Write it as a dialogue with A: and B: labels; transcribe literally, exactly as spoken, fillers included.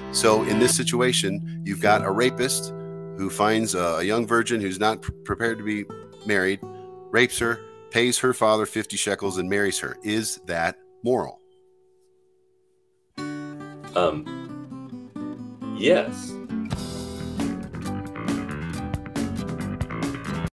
A: So in this situation, you've got a rapist who finds a young virgin who's not pr prepared to be married, rapes her, pays her father fifty shekels, and marries her. Is that moral?
B: Um, yes.